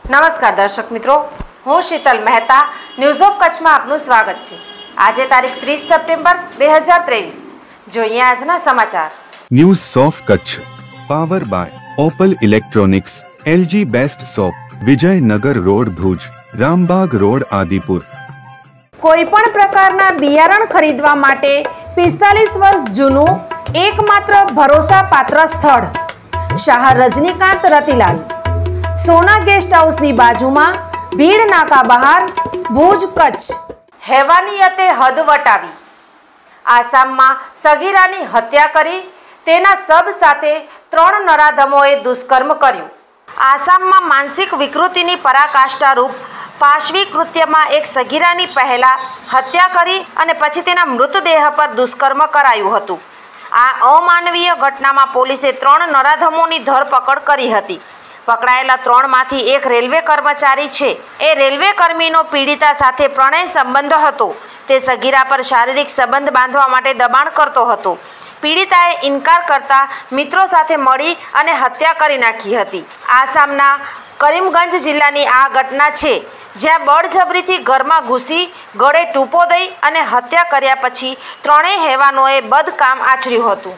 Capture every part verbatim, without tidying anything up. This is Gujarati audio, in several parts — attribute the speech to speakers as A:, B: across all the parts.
A: નમસ્કાર દર્શક મિત્રો, હું શીતલ મહેતા ન્યૂઝ ઓફ કચ્છમાં આપનું સ્વાગત છે। આજે તારીખ ત્રીસ સપ્ટેમ્બર બે હજાર ત્રેવીસ। જોઈએ આજના સમાચાર।
B: News of Kutch power by Opal electronics, LG best shop, Vijaynagar road Bhuj, Rambagh road Adipur.
C: કોઈપણ પ્રકારના બિયારણ ખરીદવા માટે પિસ્તાલીસ વર્ષ જૂનું એકમાત્ર ભરોસાપાત્ર સ્થળ શાહ રજનીકાંત રતિલાલ, સોના ગેસ્ટ હાઉસની બાજુમાં, ભીડ નાકા બહાર, ભુજ, કચ્છ।
A: હેવાનિયતે હદ વટાવી। આસામમાં સગીરાની હત્યા કરી તેના સબ સાથે ત્રણ નરાધમોએ દુષ્કર્મ કર્યું। આસામમાં માનસિક વિકૃતિની પરાકાષ્ઠા રૂપ પાશવી કૃત્યમાં એક સગીરાની પહેલા હત્યા કરી અને પછી તેના મૃતદેહ પર દુષ્કર્મ કરાયું હતું। આ અમાનવીય ઘટનામાં પોલીસે ત્રણ નરાધમોની ધરપકડ કરી હતી। પકડાયેલા ત્રણમાંથી એક રેલવે કર્મચારી છે। એ રેલવે કર્મીનો પીડિતા સાથે પ્રણય સંબંધ હતો। તે સગીરા પર શારીરિક સંબંધ બાંધવા માટે દબાણ કરતો હતો। પીડિતાએ ઇનકાર કરતા મિત્રો સાથે મળી અને હત્યા કરી નાખી હતી। આસામના કરીમગંજ જિલ્લાની આ ઘટના છે, જ્યાં બળજબરીથી ઘરમાં ઘૂસી ગળે ટૂંપો દઈ અને હત્યા કર્યા પછી ત્રણેય હેવાનોએ બદકામ આચર્યું હતું।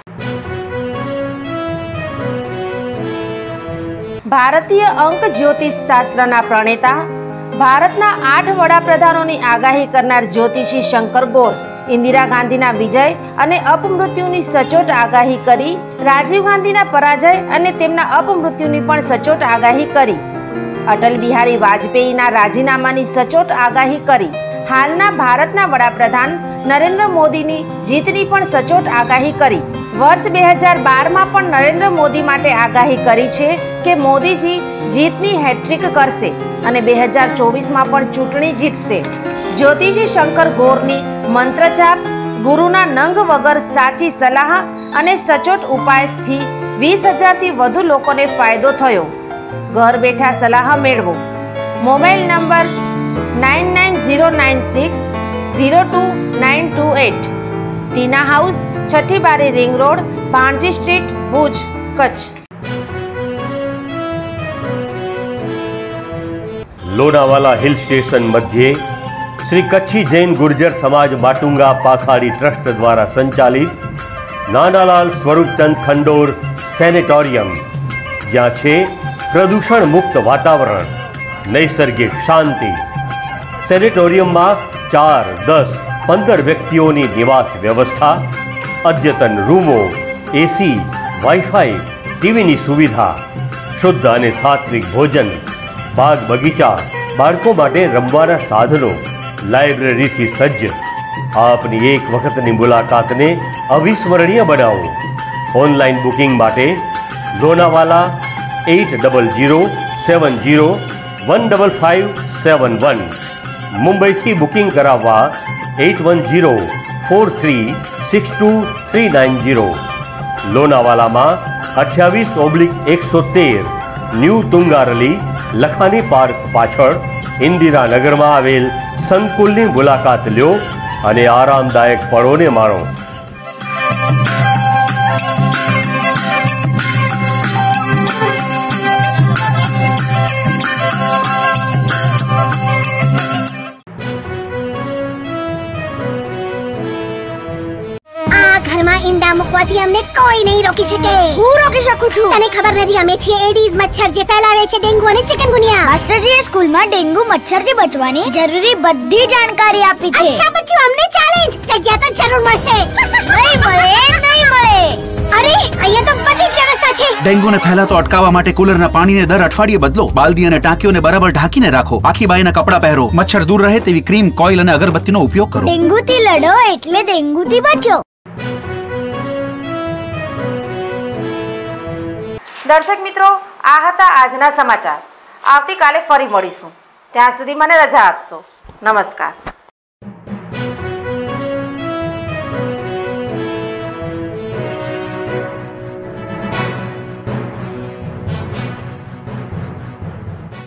A: ભારતીય અંક જ્યોતિષ શાસ્ત્રના પ્રણેતા, ભારતના આઠ વડાપ્રધાનોની આગાહી કરનાર જ્યોતિષી શંકર ગોર ઇન્દિરા ગાંધીના વિજય અને અપમૃત્યુની સચોટ આગાહી કરી, રાજીવ ગાંધીના પરાજય અને તેમના અપમૃત્યુની પણ સચોટ આગાહી કરી, અટલ બિહારી વાજપેયીના રાજીનામાની સચોટ આગાહી કરી, હાલના ભારતના વડાપ્રધાન નરેન્દ્ર મોદીની જીતની પણ સચોટ આગાહી કરી। વર્ષ બે હજાર બારમાં પણ નરેન્દ્ર મોદી માટે આગાહી કરી છે કે મોદીજી જીતની હેટ્રિક કરશે અને બે હજાર ચોવીસમાં પણ ચૂંટણી જીતશે। જ્યોતિષી શંકર ગોરની મંત્રજાપ, ગુરુના નંગ વગર સાચી સલાહ અને સચોટ ઉપાયથી વીસ હજારથી વધુ લોકોને ફાયદો થયો। ઘર બેઠા સલાહ મેળવો। Mobile number nine nine zero nine six zero two nine two eight, Tina house, Chhathi Bari ring road, Bhanji street, Bhuj, Kutch.
D: Lonavala hill station मध्य श्री कच्छी जैन गुर्जर समाज माटुंगा पाखाड़ी ट्रस्ट द्वारा संचालित नानालाल स्वरूपचंद खंडोर सेनेटोरियम, ज्યાં છે પ્રદૂષણ મુક્ત વાતાવરણ, નૈસર્ગિક શાંતિ। સેનેટોરિયમમાં ચાર, દસ, પંદર વ્યક્તિઓની નિવાસ વ્યવસ્થા, અદ્યતન રૂમો, એસી, વાઈફાઈ, ટીવીની સુવિધા, શુદ્ધ અને સાત્વિક ભોજન, બાગ બગીચા, બાળકો માટે રમવાના સાધનો, લાઇબ્રેરીથી સજ્જ। આપની એક વખતની મુલાકાતને અવિસ્મરણીય બનાવો। ઓનલાઈન બુકિંગ માટે Lonavala at double zero seven zero one double five seven one, મુંબઈથી બુકિંગ કરાવવા at one zero four three six two three nine zero. લોનાવાલામાં અઠ્યાવીસ ઓબ્લિક એકસો તેર ન્યૂ તુંગારલી લખાની પાર્ક પાછળ ઇન્દિરાનગરમાં આવેલ સંકુલની મુલાકાત લ્યો અને આરામદાયક પળોને માણો।
E: ઈંડા મૂકવાથી અમને કોઈ નહીં રોકી શકે। હું રોકી શકું છું। તને ખબર નથી અમે છીએ એડીઝ મચ્છર જે ફેલાવે છે ડેન્ગુ અને ચિકનગુનિયા। માસ્ટરજીએ સ્કૂલમાં ડેન્ગુ મચ્છરથી બચવાની જરૂરી બધી જાણકારી આપી છે। અચ્છા બચ્ચું, અમને ચેલેન્જ જગ્યા તો જરૂર મળશે। નહીં મળે, નહીં મળે। અરે અહીંયા તો બધી જ વ્યવસ્થા છે।
F: ડેન્ગુને ફેલાતો અટકાવવા માટે કુલરના પાણીને દર અઠવાડિયે બદલો, બાલદી અને ટાંકીઓને બરાબર ઢાંકીને રાખો, આખી બાઈના કપડાં પહેરો, મચ્છર દૂર રહે તેવી ક્રીમ, કોઇલ અને અગરબત્તીનો ઉપયોગ કરો।
E: ડેન્ગુથી લડો એટલે ડેન્ગુથી બચો।
A: દર્શક મિત્રો, આ હતા આજના સમાચાર। આવતીકાલે ફરી મળીશું। ત્યાં સુધી મને રજા આપશો। નમસ્કાર।